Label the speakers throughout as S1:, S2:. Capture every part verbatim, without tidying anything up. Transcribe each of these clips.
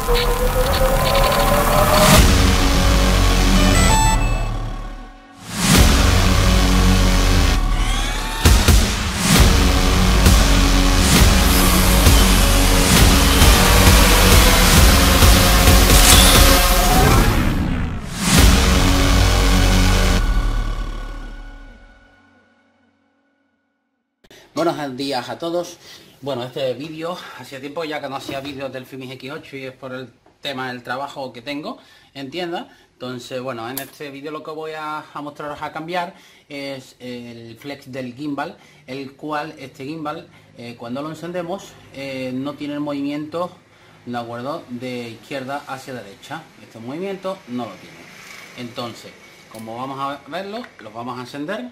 S1: Buenos días a todos. Bueno, este vídeo, hacía tiempo ya que no hacía vídeos del Fimis equis ocho y es por el tema del trabajo que tengo en tienda. Entonces, bueno, en este vídeo lo que voy a, a mostraros a cambiar es el flex del gimbal, el cual este gimbal, eh, cuando lo encendemos, eh, no tiene el movimiento, ¿de acuerdo?, de izquierda hacia derecha. Este movimiento no lo tiene. Entonces, como vamos a verlo, lo vamos a encender.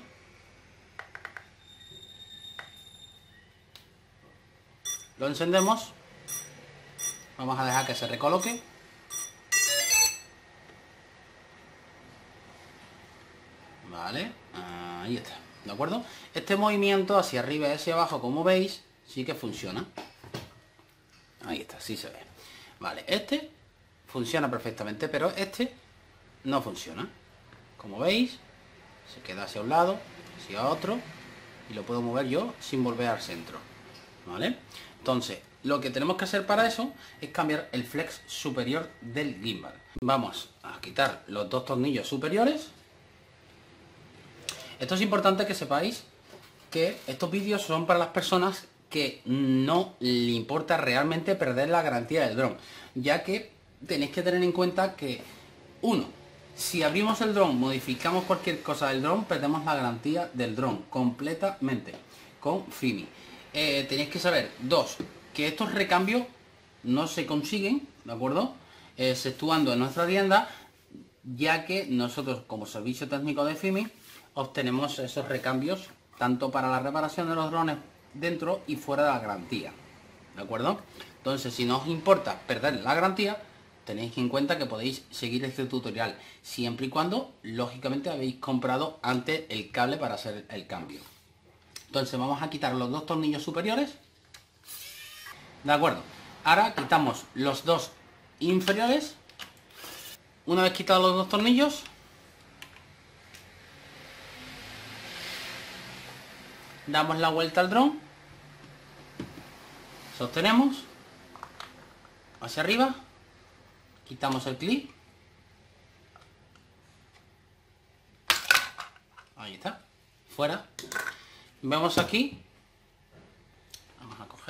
S1: Lo encendemos, vamos a dejar que se recoloque. Vale, ahí está, ¿de acuerdo? Este movimiento hacia arriba y hacia abajo, como veis, sí que funciona. Ahí está, sí se ve. Vale, este funciona perfectamente, pero este no funciona. Como veis, se queda hacia un lado, hacia otro, y lo puedo mover yo sin volver al centro. ¿Vale? Entonces, lo que tenemos que hacer para eso es cambiar el flex superior del gimbal. Vamos a quitar los dos tornillos superiores. Esto es importante que sepáis que estos vídeos son para las personas que no le importa realmente perder la garantía del dron, ya que tenéis que tener en cuenta que, uno, si abrimos el dron, modificamos cualquier cosa del dron, perdemos la garantía del dron completamente con Fimis. Eh, tenéis que saber, dos, que estos recambios no se consiguen, ¿de acuerdo?, Eh, exceptuando en nuestra tienda, ya que nosotros como servicio técnico de Fimis obtenemos esos recambios tanto para la reparación de los drones dentro y fuera de la garantía, ¿de acuerdo? Entonces, si no os importa perder la garantía, tenéis en cuenta que podéis seguir este tutorial, siempre y cuando, lógicamente, habéis comprado antes el cable para hacer el cambio. Entonces vamos a quitar los dos tornillos superiores. De acuerdo. Ahora quitamos los dos inferiores. Una vez quitados los dos tornillos, damos la vuelta al dron. Sostenemos hacia arriba. Quitamos el clip. Ahí está. Fuera. Vemos aquí, vamos a coger,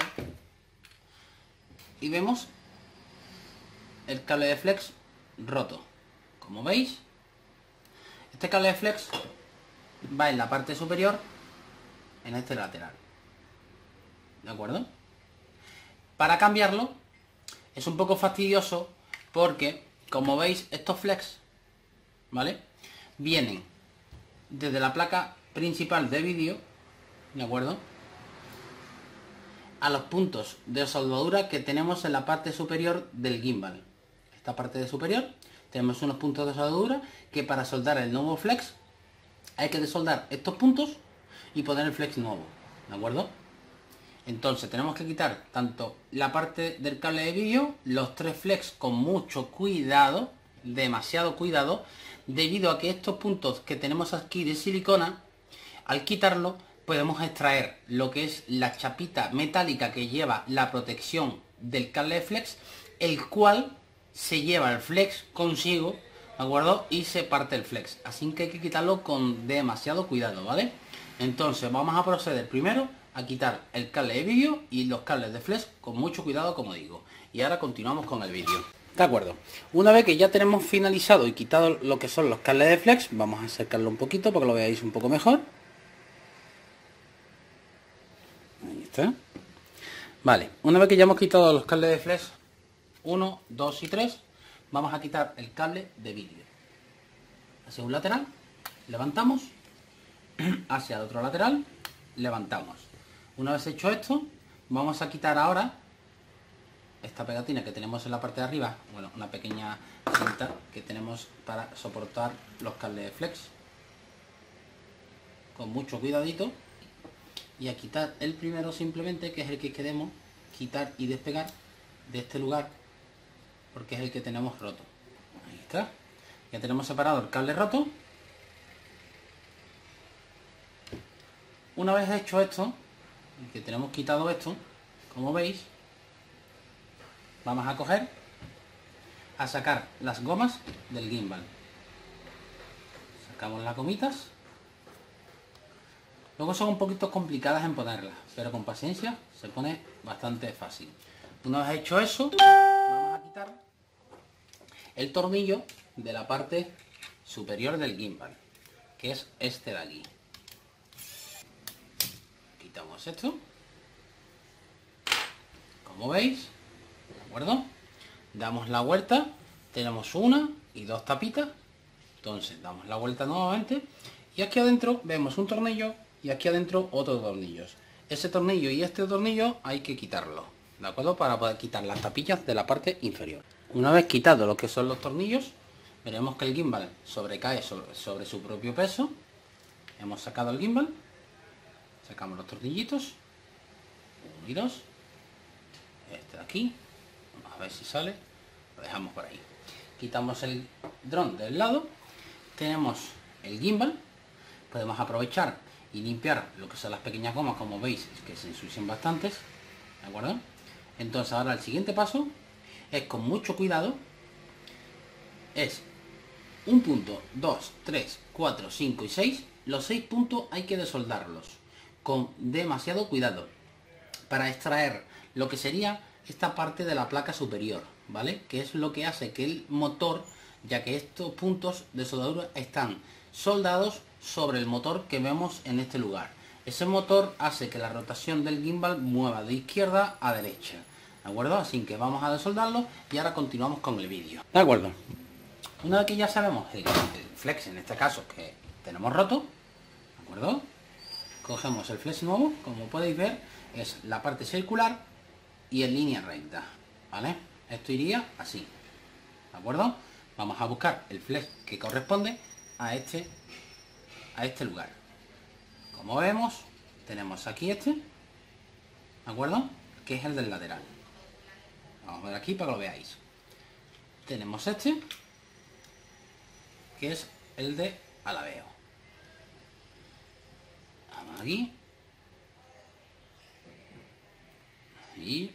S1: y vemos el cable de flex roto. Como veis, este cable de flex va en la parte superior, en este lateral, ¿de acuerdo? Para cambiarlo es un poco fastidioso porque, como veis, estos flex, ¿vale?, vienen desde la placa principal de vídeo, ¿de acuerdo?, a los puntos de soldadura que tenemos en la parte superior del gimbal. Esta parte de superior tenemos unos puntos de soldadura que para soldar el nuevo flex hay que desoldar estos puntos y poner el flex nuevo, ¿de acuerdo? Entonces tenemos que quitar tanto la parte del cable de vídeo, los tres flex con mucho cuidado, demasiado cuidado, debido a que estos puntos que tenemos aquí de silicona, al quitarlo podemos extraer lo que es la chapita metálica que lleva la protección del cable de flex, el cual se lleva el flex consigo, ¿de acuerdo?, y se parte el flex. Así que hay que quitarlo con demasiado cuidado, ¿vale? Entonces vamos a proceder primero a quitar el cable de vídeo y los cables de flex con mucho cuidado, como digo. Y ahora continuamos con el vídeo. De acuerdo. Una vez que ya tenemos finalizado y quitado lo que son los cables de flex, vamos a acercarlo un poquito para que lo veáis un poco mejor. Ahí está. Vale, una vez que ya hemos quitado los cables de flex uno, dos y tres, vamos a quitar el cable de vídeo. Hacia un lateral, levantamos, hacia el otro lateral, levantamos. Una vez hecho esto, vamos a quitar ahora esta pegatina que tenemos en la parte de arriba, bueno, una pequeña cinta que tenemos para soportar los cables de flex. Con mucho cuidadito. Y a quitar el primero simplemente, que es el que queremos quitar y despegar de este lugar, porque es el que tenemos roto. Ahí está. Ya tenemos separado el cable roto. Una vez hecho esto, y que tenemos quitado esto, como veis, vamos a coger, a sacar las gomas del gimbal. Sacamos las gomitas. Luego son un poquito complicadas en ponerlas, pero con paciencia se pone bastante fácil. Una vez hecho eso, vamos a quitar el tornillo de la parte superior del gimbal, que es este de aquí. Quitamos esto, como veis, ¿de acuerdo? Damos la vuelta, tenemos una y dos tapitas, entonces damos la vuelta nuevamente y aquí adentro vemos un tornillo y aquí adentro otros tornillos. Ese tornillo y este tornillo hay que quitarlo, ¿de acuerdo? Para poder quitar las tapillas de la parte inferior. Una vez quitado lo que son los tornillos, veremos que el gimbal sobrecae sobre, sobre su propio peso. Hemos sacado el gimbal, sacamos los tornillitos, uno y dos, este de aquí, vamos a ver si sale, lo dejamos por ahí. Quitamos el dron del lado, tenemos el gimbal, podemos aprovechar y limpiar lo que son las pequeñas gomas, como veis, que se ensucian bastantes, ¿de acuerdo? Entonces ahora el siguiente paso es, con mucho cuidado, es un punto, dos, tres, cuatro, cinco y seis. Los seis puntos hay que desoldarlos con demasiado cuidado para extraer lo que sería esta parte de la placa superior, ¿vale? Que es lo que hace que el motor, ya que estos puntos de soldadura están soldados sobre el motor que vemos en este lugar. Ese motor hace que la rotación del gimbal mueva de izquierda a derecha, ¿de acuerdo? Así que vamos a desoldarlo y ahora continuamos con el vídeo. ¿De acuerdo? Una vez que ya sabemos el, el flex, en este caso, que tenemos roto, ¿de acuerdo? Cogemos el flex nuevo, como podéis ver, es la parte circular y en línea recta, ¿vale? Esto iría así, ¿de acuerdo? Vamos a buscar el flex que corresponde a este, a este lugar. Como vemos, tenemos aquí este, ¿de acuerdo? Que es el del lateral. Vamos a ver aquí para que lo veáis. Tenemos este, que es el de alabeo. Vamos aquí. Y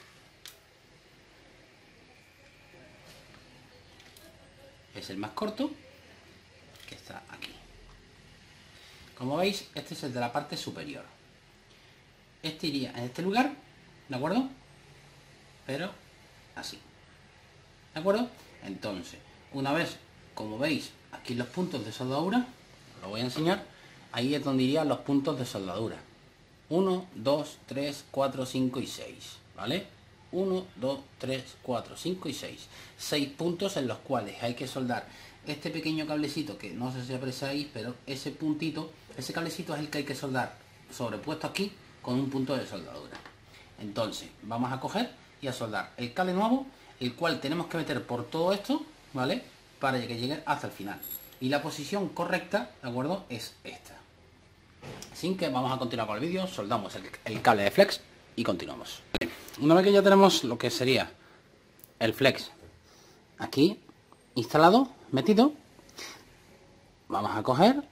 S1: es el más corto, que está aquí. Como veis, este es el de la parte superior. Este iría en este lugar, ¿de acuerdo? Pero así, ¿de acuerdo? Entonces, una vez, como veis, aquí los puntos de soldadura, os lo voy a enseñar. Ahí es donde irían los puntos de soldadura. uno, dos, tres, cuatro, cinco y seis, ¿vale? uno, dos, tres, cuatro, cinco y seis. seis puntos en los cuales hay que soldar este pequeño cablecito, que no sé si apreciáis, pero ese puntito, ese cablecito es el que hay que soldar sobrepuesto aquí con un punto de soldadura. Entonces, vamos a coger y a soldar el cable nuevo, el cual tenemos que meter por todo esto, ¿vale? Para que llegue hasta el final. Y la posición correcta, ¿de acuerdo? Es esta. Así que vamos a continuar con el vídeo, soldamos el, el cable de flex y continuamos. Una vez que ya tenemos lo que sería el flex aquí instalado, metido, vamos a coger,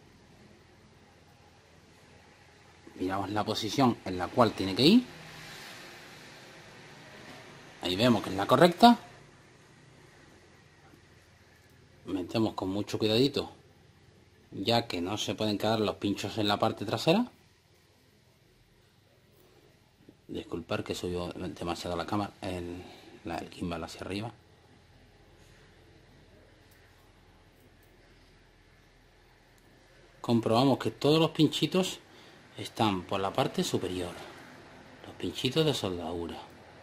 S1: miramos la posición en la cual tiene que ir, ahí vemos que es la correcta, metemos con mucho cuidadito, ya que no se pueden quedar los pinchos en la parte trasera. Disculpar que subió demasiado la cámara, el, la, el gimbal hacia arriba. Comprobamos que todos los pinchitos están por la parte superior, los pinchitos de soldadura.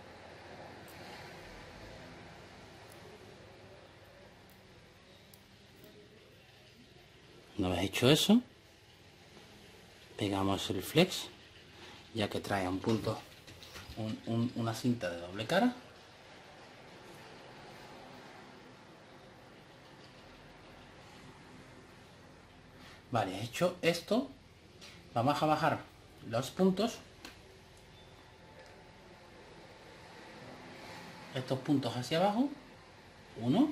S1: Una vez hecho eso, pegamos el flex, ya que trae un punto, un, un, una cinta de doble cara. Vale, hecho esto, vamos a bajar los puntos, estos puntos hacia abajo, Uno.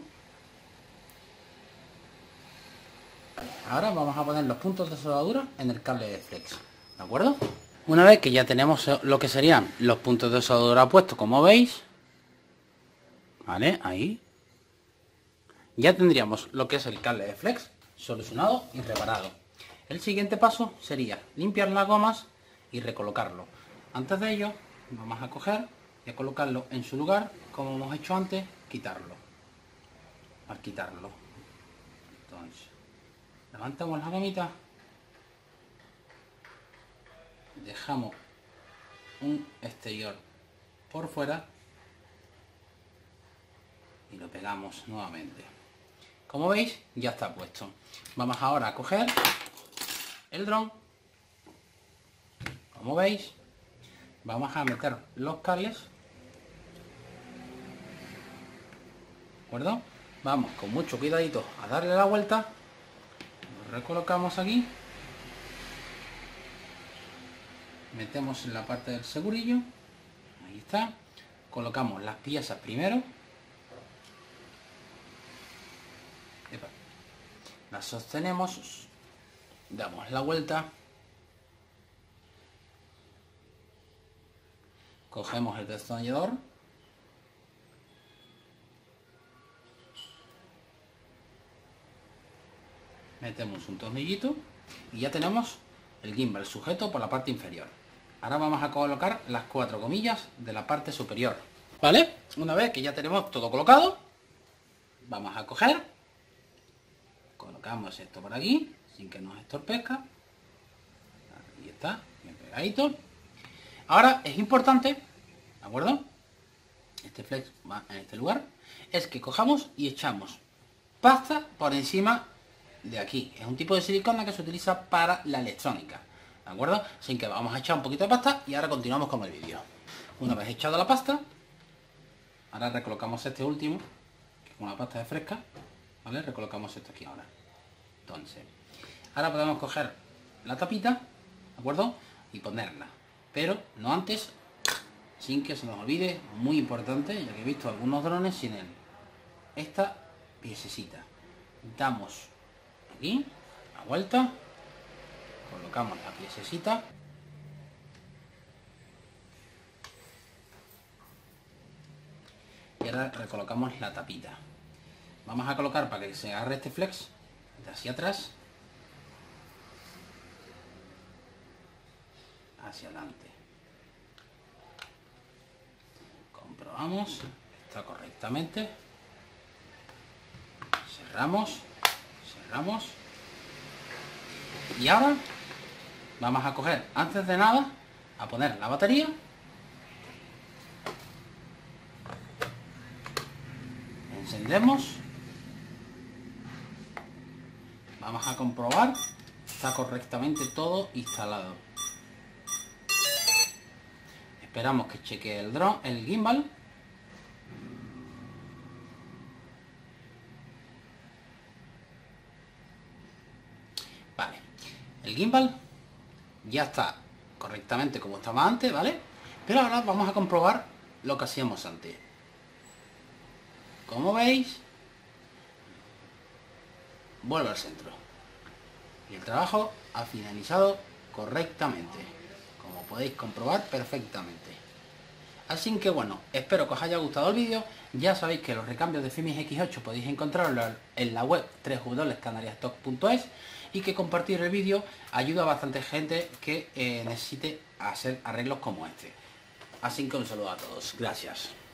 S1: Ahora vamos a poner los puntos de soldadura en el cable de flex, ¿de acuerdo? Una vez que ya tenemos lo que serían los puntos de soldadura puestos, como veis, ¿vale? Ahí. Ya tendríamos lo que es el cable de flex solucionado y reparado. El siguiente paso sería limpiar las gomas y recolocarlo. Antes de ello, vamos a coger y a colocarlo en su lugar, como hemos hecho antes, quitarlo. Al quitarlo. Entonces, levantamos la gomita, dejamos un exterior por fuera y lo pegamos nuevamente. Como veis, ya está puesto. Vamos ahora a coger el dron. Como veis, vamos a meter los cables, ¿de acuerdo? Vamos con mucho cuidadito a darle la vuelta. Lo recolocamos aquí. Metemos en la parte del segurillo. Ahí está. Colocamos las piezas primero. Las sostenemos. Damos la vuelta. Cogemos el destornillador. Metemos un tornillito y ya tenemos el gimbal sujeto por la parte inferior. Ahora vamos a colocar las cuatro comillas de la parte superior. ¿Vale? Una vez que ya tenemos todo colocado, vamos a coger, colocamos esto por aquí, sin que nos estorpezca. Ahí está, bien pegadito. Ahora es importante, ¿de acuerdo? Este flex va en este lugar. Es que cojamos y echamos pasta por encima de aquí. Es un tipo de silicona que se utiliza para la electrónica, ¿de acuerdo? Así que vamos a echar un poquito de pasta y ahora continuamos con el vídeo. Una vez echado la pasta, ahora recolocamos este último, que con la pasta de fresca, ¿vale? Recolocamos esto aquí ahora. Entonces, ahora podemos coger la tapita, ¿de acuerdo? Y ponerla, pero no antes, sin que se nos olvide, muy importante, ya que he visto algunos drones sin él, esta piececita. Damos aquí la vuelta, colocamos la piececita y ahora recolocamos la tapita. Vamos a colocar para que se agarre este flex de hacia atrás hacia adelante. Comprobamos, está correctamente. Cerramos, cerramos. Y ahora vamos a coger, antes de nada, a poner la batería. Encendemos. Vamos a comprobar que está correctamente todo instalado. Esperamos que chequee el dron, el gimbal. Vale, el gimbal ya está correctamente como estaba antes, ¿vale? Pero ahora vamos a comprobar lo que hacíamos antes. Como veis, vuelve al centro. Y el trabajo ha finalizado correctamente, como podéis comprobar perfectamente. Así que bueno, espero que os haya gustado el vídeo. Ya sabéis que los recambios de Femis equis ocho podéis encontrarlos en la web doble u doble u doble u punto canariastock punto es y que compartir el vídeo ayuda a bastante gente que eh, necesite hacer arreglos como este. Así que un saludo a todos. Gracias.